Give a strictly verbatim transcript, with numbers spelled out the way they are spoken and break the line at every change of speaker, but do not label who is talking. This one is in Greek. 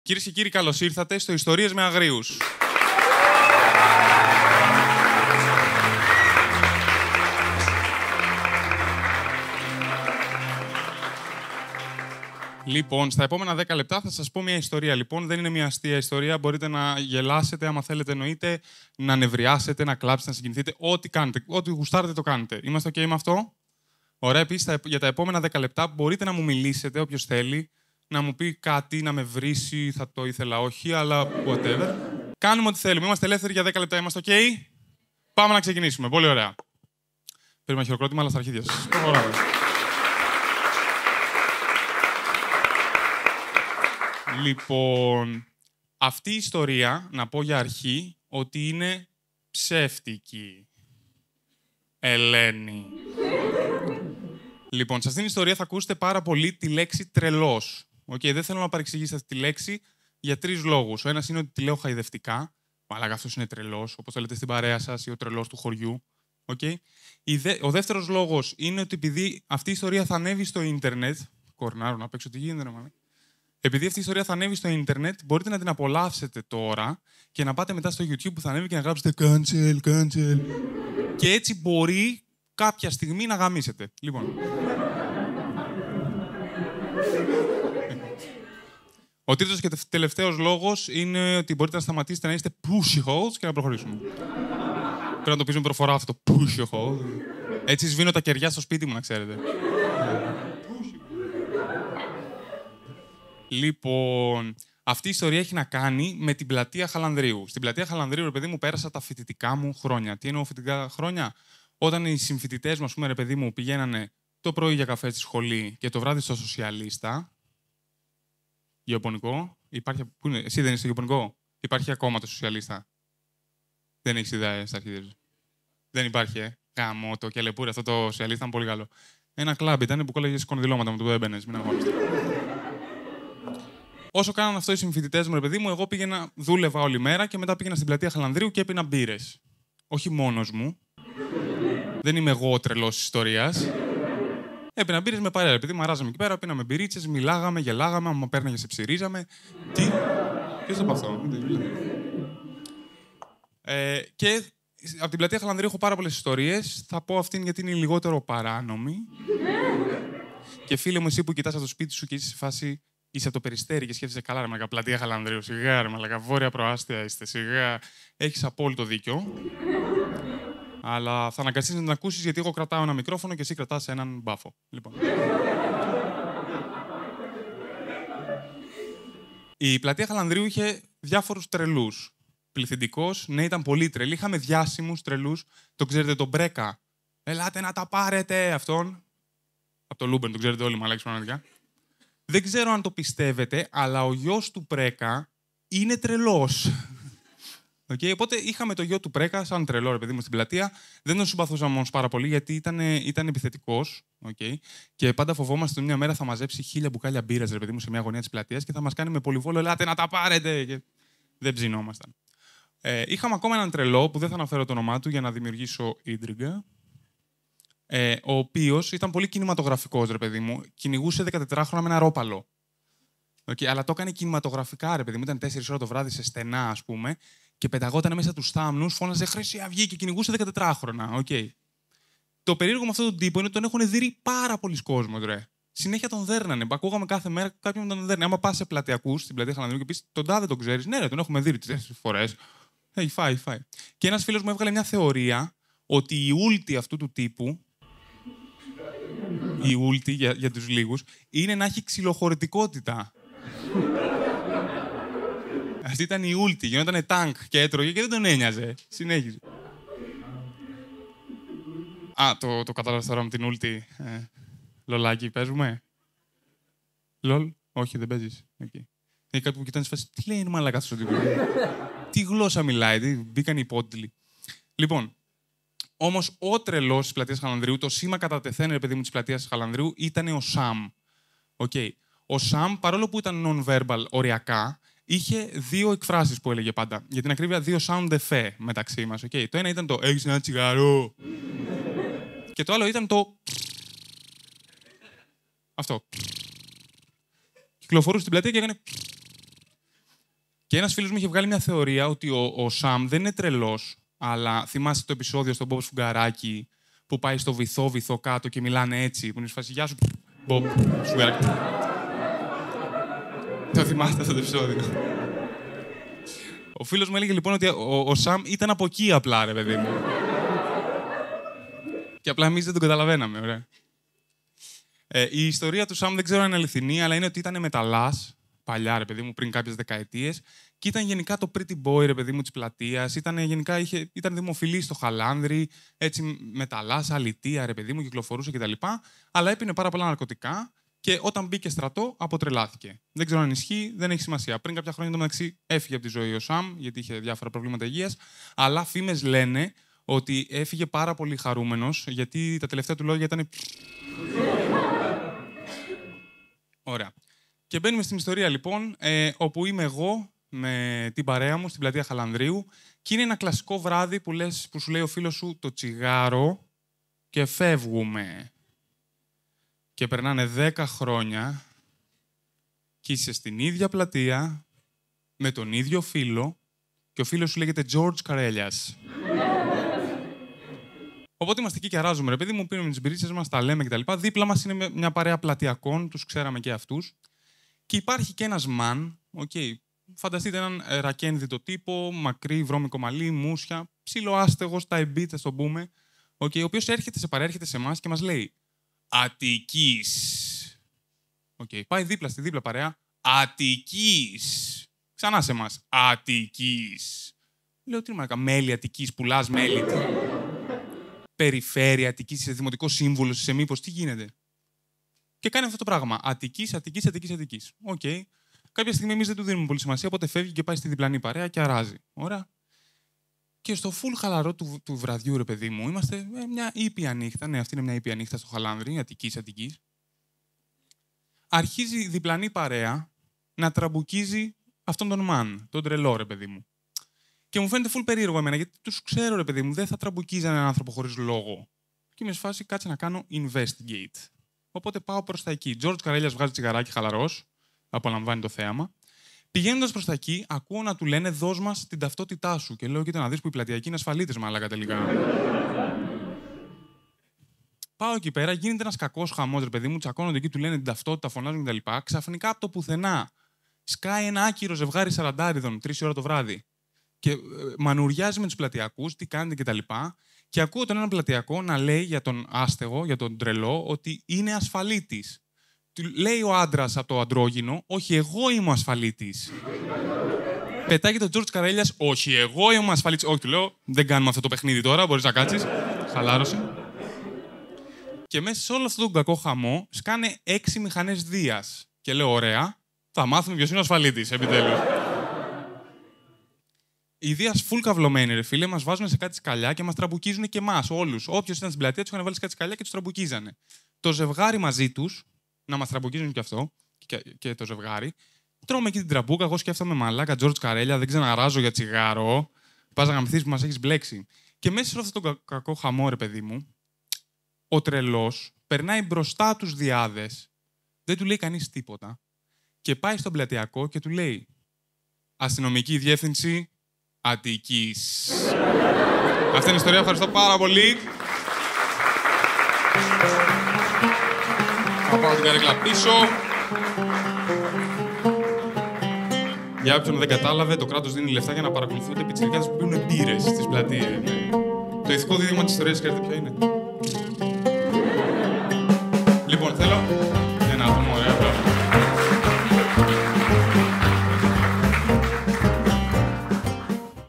Κυρίες και κύριοι, καλώς ήρθατε στο Ιστορίες με Αγρίους. Λοιπόν, στα επόμενα δέκα λεπτά θα σας πω μια ιστορία. Λοιπόν, δεν είναι μια αστεία ιστορία. Μπορείτε να γελάσετε, άμα θέλετε, εννοείται, να νευριάσετε, να κλάψετε, να συγκινηθείτε. Ό,τι κάνετε, ό,τι γουστάρετε το κάνετε. Είμαστε OK με αυτό? Ωραία, επίσης, για τα επόμενα δέκα λεπτά μπορείτε να μου μιλήσετε, όποιος θέλει, να μου πει κάτι, να με βρίσει, θα το ήθελα, όχι, αλλά whatever. Κάνουμε ό,τι θέλουμε. Είμαστε ελεύθεροι για δέκα λεπτά. Είμαστε OK? Πάμε να ξεκινήσουμε. Πολύ ωραία. Πρέπει να χειροκρότημα, αλλά στα αρχίδια σας. Προχωράμε. Λοιπόν, αυτή η ιστορία, να πω για αρχή, ότι είναι ψεύτικη. Ελένη. Λοιπόν, σε αυτήν την ιστορία θα ακούσετε πάρα πολύ τη λέξη τρελός. Okay, δεν θέλω να παρεξηγήσετε αυτή τη λέξη για τρεις λόγους. Ο ένας είναι ότι τη λέω χαϊδευτικά. Μαλάκα, αυτός είναι τρελός, όπως το λέτε στην παρέα σας, ή ο τρελός του χωριού. Okay. Ο δεύτερος λόγος είναι ότι επειδή αυτή η ιστορία θα ανέβει στο ίντερνετ. Κορνάρω να παίξω τι γίνεται, μαλάκα. Επειδή αυτή η ιστορία θα ανέβει στο ίντερνετ, μπορείτε να την απολαύσετε τώρα και να πάτε μετά στο YouTube που θα ανέβει και να γράψετε cancel, cancel. Και έτσι μπορεί κάποια στιγμή να γαμίσετε. Λοιπόν. Ο τρίτος και τελευταίος λόγος είναι ότι μπορείτε να σταματήσετε να είστε pushy holes και να προχωρήσουμε. Πρέπει να το πείσουμε προφορά αυτό το pushy hole. Έτσι σβήνω τα κεριά στο σπίτι μου, να ξέρετε. Λοιπόν, αυτή η ιστορία έχει να κάνει με την πλατεία Χαλανδρίου. Στην πλατεία Χαλανδρίου, ρε παιδί μου, πέρασα τα φοιτητικά μου χρόνια. Τι εννοώ φοιτητικά χρόνια? Όταν οι συμφοιτητές μου, ας πούμε, ρε παιδί μου, πηγαίνανε το πρωί για καφέ στη σχολή και το βράδυ στο Σοσιαλίστα. Γεωπονικό. Υπάρχει... Πού είναι? Εσύ δεν είσαι στο Γεωπονικό? Υπάρχει ακόμα το Σοσιαλίστα? Δεν έχεις ιδέα στα αρχίδια σου? Δεν υπάρχει, ε. Γάμο, το κελεπούρι, αυτό το Σοσιαλίστα ήταν πολύ καλό. Ένα κλαμπ ήταν που κόλλαγες κονδυλώματα με το που έμπαινες. Μην αγχώνεσαι. Όσο κάναν αυτό οι συμφοιτητές μου, ρε παιδί μου, εγώ πήγαινα, δούλευα όλη μέρα και μετά πήγαινα στην πλατεία Χαλανδρίου και έπινα μπύρες. Όχι μόνος μου. Δεν είμαι εγώ ο τρελός της ιστορίας. Έπινα μπύρες με παρέα, επειδή μαράζαμε εκεί πέρα, πίναμε μπυρίτσες, μιλάγαμε, γελάγαμε, άμα πέρναγε σε ψυρίζαμε. Τι. Ποιος θα πω αυτό? Ε, και από την πλατεία Χαλανδρίου έχω πάρα πολλές ιστορίες. Θα πω αυτήν γιατί είναι λιγότερο παράνομη. Και φίλε μου, εσύ που κοιτάς από το σπίτι σου και είσαι σε φάση. Είσαι από το Περιστέρι και σκέφτεσαι καλά, ρε μαλάκα, πλατεία Χαλανδρίου. Σιγά, ρε μαλάκα, βόρεια προάστια είστε. Σιγά. Έχεις απόλυτο δίκιο. Αλλά θα αναγκαστείς να την ακούσεις γιατί εγώ κρατάω ένα μικρόφωνο και εσύ κρατάς έναν μπάφο. Λοιπόν. Η πλατεία Χαλανδρίου είχε διάφορους τρελούς. Πληθυντικός, ναι, ήταν πολύ τρελή. Είχαμε διάσημους τρελούς. Το ξέρετε τον Μπρέκα? Ελάτε να τα πάρετε αυτόν. Από το Λούμπεν, τον ξέρετε όλοι, μαλάκες πραγματικά. Δεν ξέρω αν το πιστεύετε, αλλά ο γιος του Πρέκα είναι τρελός. Okay, οπότε είχαμε το γιο του Πρέκα, σαν τρελό, ρε παιδί μου, στην πλατεία. Δεν τον συμπαθούσαμε όμως πάρα πολύ, γιατί ήταν, ήταν επιθετικός. Okay, και πάντα φοβόμαστε ότι μια μέρα θα μαζέψει χίλια μπουκάλια μπύρας, ρε παιδί μου, σε μια γωνία της πλατείας και θα μας κάνει με πολυβόλο, ελάτε να τα πάρετε. Και δεν ψινόμασταν. Ε, είχαμε ακόμα έναν τρελό, που δεν θα αναφέρω το όνομά του για να δημιουργήσω ίντριγκα. Ε, ο οποίος ήταν πολύ κινηματογραφικός, ρε παιδί μου. Κυνηγούσε δεκατετράχρονα με ένα ρόπαλο. Okay, αλλά το έκανε κινηματογραφικά, ρε παιδί μου. Ήταν τέσσερις ώρα το βράδυ σε στενά, ας πούμε, και πεταγόταν μέσα τους θάμνους, φώναζε Χρυσή Αυγή και κυνηγούσε δεκατετράχρονα. Okay. Το περίεργο με αυτόν τον τύπο είναι ότι τον έχουν δει πάρα πολλοί κόσμος, ρε. Συνέχεια τον δέρνανε. Ακούγαμε κάθε μέρα κάποιον τον δέρνανε. Άμα πας σε πλατειακούς, στην πλατεία Χαλανδρίου και πεις τον τάδε τον ξέρεις? Ναι, ρε, τον έχουμε δει τέσσερις φορές. Έχει φάει, φάει. Και ένας φίλος μου έβγαλε μια θεωρία ότι η ούλτη αυτού του τύπου. Η ούλτη, για, για τους λίγους, είναι να έχει ξυλοχωρητικότητα. Αυτή ήταν η ούλτη. Γινότανε τάγκ και έτρωγε και δεν τον ένοιαζε. Συνέχιζε. Α, το, το κατάλαβες τώρα με την ούλτη. Ε, λολάκι, παίζουμε. Λολ. Όχι, δεν παίζεις. Okay. Είναι κάτι που κοιτάνε στη φάση. Τι λέει είναι μαλάκα αυτός ο τύπος? Τι γλώσσα μιλάει, τι, μπήκαν οι υπότιτλοι. Λοιπόν, όμως ο τρελός της πλατείας Χαλανδρίου, το σήμα κατά τεθέν, ρε παιδί μου, της πλατείας Χαλανδρίου, ήταν ο Σαμ. Okay. Ο Σαμ, παρόλο που ήταν non-verbal οριακά, είχε δύο εκφράσεις που έλεγε πάντα. Για την ακρίβεια, δύο sound effect μεταξύ μας. Okay. Το ένα ήταν το «Έχεις ένα τσιγάρο». Και το άλλο ήταν το... Αυτό. Κυκλοφορούσε στην πλατεία και έκανε... Και ένας φίλος μου είχε βγάλει μια θεωρία ότι ο, ο Σαμ δεν είναι τρελός, αλλά θυμάσαι το επεισόδιο στον Μπομπ Σφουγγαράκη που πάει στο βυθό, βυθό κάτω και μιλάνε έτσι, που είναι σφάση, γεια σου, Μπομπ Σφουγγαράκη. Το θυμάστε αυτό το επεισόδιο. Ο φίλος μου έλεγε λοιπόν ότι ο, ο Σαμ ήταν από εκεί απλά, ρε παιδί μου. Και απλά εμείς δεν τον καταλαβαίναμε, ωραία. Ε, η ιστορία του Σαμ δεν ξέρω αν είναι αληθινή, αλλά είναι ότι ήταν μεταλλάς, παλιά, ρε παιδί μου, πριν κάποιες δεκαετίες, και ήταν γενικά το pretty boy, ρε παιδί μου, της πλατείας. Ήταν γενικά, είχε, ήταν δημοφιλής στο Χαλάνδρι, έτσι μεταλλάς, αλητία, ρε παιδί μου, κυκλοφορούσε κτλ. Αλλά έπινε πάρα πολλά ναρκωτικά και όταν μπήκε στρατό, αποτρελάθηκε. Δεν ξέρω αν ισχύει, δεν έχει σημασία. Πριν κάποια χρόνια, μεταξύ, έφυγε από τη ζωή ο Σαμ, γιατί είχε διάφορα προβλήματα υγείας. Αλλά φήμες λένε ότι έφυγε πάρα πολύ χαρούμενος, γιατί τα τελευταία του λόγια ήταν. Ωραία. Και μπαίνουμε στην ιστορία λοιπόν, ε, όπου είμαι εγώ με την παρέα μου στην πλατεία Χαλανδρίου και είναι ένα κλασικό βράδυ που, λες, που σου λέει ο φίλος σου το τσιγάρο και φεύγουμε. Και περνάνε δέκα χρόνια και είσαι στην ίδια πλατεία με τον ίδιο φίλο και ο φίλος σου λέγεται George Καρέλιας. Οπότε είμαστε εκεί και αράζουμε, ρε παιδί μου, πίνουμε τις μπυρίτσες μας, τα λέμε κτλ. Δίπλα μας είναι μια παρέα πλατειακών, τους ξέραμε και αυτούς. Και υπάρχει και ένας μαν, okay, φανταστείτε έναν ρακένδυτο τύπο, μακρύ, βρώμικο μαλλί, μουσια, ψιλοάστεγος, τα εμπίτ, ας το πούμε, okay, ο οποίος έρχεται σε παρέρχεται σε εμάς και μας λέει Αττικής. Okay, πάει δίπλα στη δίπλα παρέα, Αττικής. Ξανά σε εμάς, Αττικής. Λέω, τι μαλάκα, μέλη Αττικής, πουλάς μέλη. Περιφέρεια Αττικής, είσαι δημοτικό σύμβουλο, είσαι μήπως, τι γίνεται. Και κάνει αυτό το πράγμα. Αττικής, Αττικής, Αττικής, Αττικής. Οκ. Okay. Κάποια στιγμή εμείς δεν του δίνουμε πολύ σημασία, οπότε φεύγει και πάει στη διπλανή παρέα και αράζει. Ωραία. Και στο full χαλαρό του, του βραδιού, ρε παιδί μου, είμαστε ε, μια ήπια νύχτα. Ναι, αυτή είναι μια ήπια νύχτα στο Χαλάνδρι, Αττικής, Αττικής. Αρχίζει η διπλανή παρέα να τραμπουκίζει αυτόν τον μαν, τον τρελό, ρε παιδί μου. Και μου φαίνεται full περίεργο εμένα, γιατί τους ξέρω, ρε παιδί μου, δεν θα τραμπουκίζανε έναν άνθρωπο χωρίς λόγο. Και είμαι σε φάση, κάτσε να κάνω investigate. Οπότε πάω προς τα εκεί. George Καρέλιας βγάζει τσιγαράκι χαλαρός, απολαμβάνει το θέαμα. Πηγαίνοντας προς τα εκεί, ακούω να του λένε δώσ' μας την ταυτότητά σου. Και λέω, κοίτα να δεις που οι πλατειακοί είναι ασφαλίτες, μαλάκα τελικά. Πάω εκεί πέρα, γίνεται ένας κακός χαμός, ρε παιδί μου, τσακώνονται εκεί, του λένε την ταυτότητα, φωνάζουν κτλ. Ξαφνικά από το πουθενά σκάει ένα άκυρο ζευγάρι σαραντάριδων, τρεις ώρα το βράδυ. Και μανουριάζει με τους πλατειακούς, τι κάνετε κτλ. Και, και ακούω τον έναν πλατειακό να λέει για τον άστεγο, για τον τρελό, ότι είναι ασφαλίτης. Του λέει ο άντρας από το αντρόγυνο, όχι, εγώ είμαι ο ασφαλίτης. Πετάγει τον George Καρέλιας, όχι, εγώ είμαι ο ασφαλίτης. Όχι, του λέω, δεν κάνουμε αυτό το παιχνίδι τώρα, μπορείς να κάτσεις. Χαλάρωσε. Και μέσα σε όλο αυτόν τον κακό χαμό σκάνε έξι μηχανές Δίας. Και λέω, ωραία, θα μάθουμε ποιος είναι ο ασφαλίτης, επιτέλους. Οι Δίας full καυλωμένοι, ρε φίλε, μας βάζουν σε κάτι σκαλιά και μας τραμπουκίζουν και εμάς, όλους. Όποιος ήταν στην πλατεία, τους είχαν βάλει σε κάτι σκαλιά και τους τραμπουκίζανε. Το ζευγάρι μαζί τους, να μας τραμπουκίζουν και αυτό, και, και το ζευγάρι. Τρώμε εκεί την τραμπούκα. Εγώ σκέφτομαι μαλάκα, George Καρέλια, δεν ξαναράζω για τσιγάρο. Πας να γαμηθείς που μας έχεις μπλέξει. Και μέσα σε αυτό το κακό χαμό, ρε παιδί μου, ο τρελός περνάει μπροστά τους Διάδες, δεν του λέει κανείς τίποτα, και πάει στον πλατειακό και του λέει αστυνομική διεύθυνση Αττικής. Αυτή είναι η ιστορία. Ευχαριστώ πάρα πολύ. Θα πάω την καρέκλα πίσω. Για όποιον δεν κατάλαβε, το κράτος δίνει λεφτά για να παρακολουθούνται πιτσιρικάδες που πίνουν μπύρες στις πλατείες. Το ηθικό δίδυμα της ιστορίας, ξέρετε ποιο είναι?